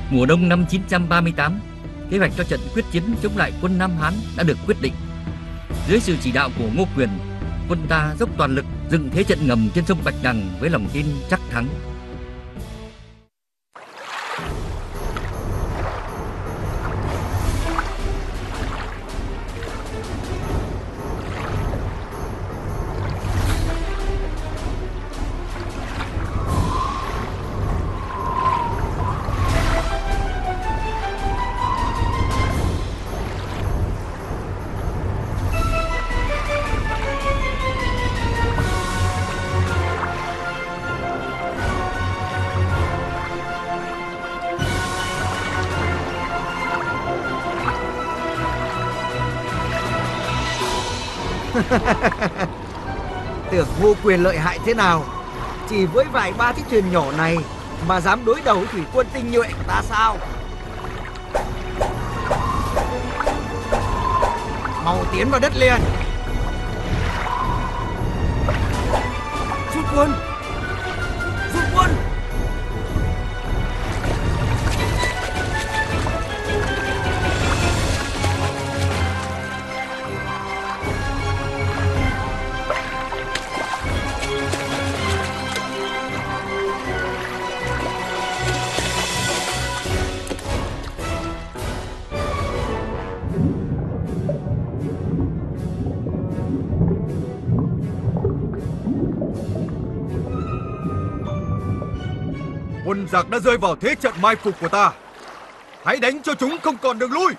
Mùa đông năm 938, kế hoạch cho trận quyết chiến chống lại quân Nam Hán đã được quyết định. Dưới sự chỉ đạo của Ngô Quyền, quân ta dốc toàn lực dựng thế trận ngầm trên sông Bạch Đằng với lòng tin chắc thắng. Tưởng Ngô Quyền lợi hại thế nào? Chỉ với vài ba chiếc thuyền nhỏ này mà dám đối đầu với thủy quân tinh nhuệ của ta sao? Mau tiến vào đất liền! Rút quân! Rút quân! Quân giặc đã rơi vào thế trận mai phục của ta. Hãy đánh cho chúng không còn đường lui.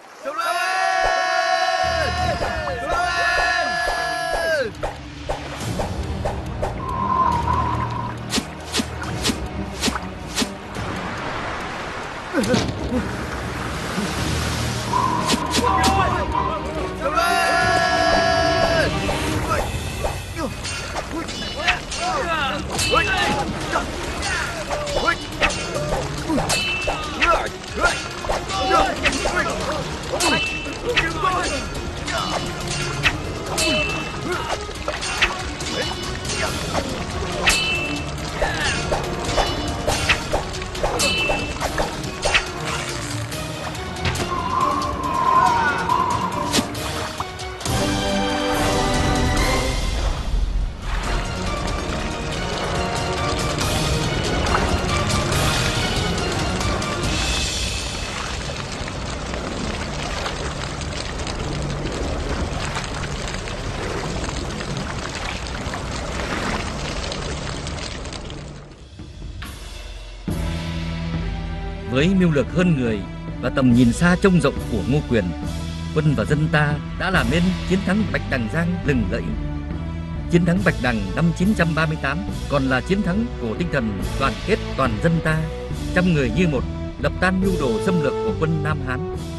Với mưu lược hơn người và tầm nhìn xa trông rộng của Ngô Quyền, quân và dân ta đã làm nên chiến thắng Bạch Đằng Giang lừng lẫy. Chiến thắng Bạch Đằng năm 938 còn là chiến thắng của tinh thần đoàn kết toàn dân ta, trăm người như một, đập tan mưu đồ xâm lược của quân Nam Hán.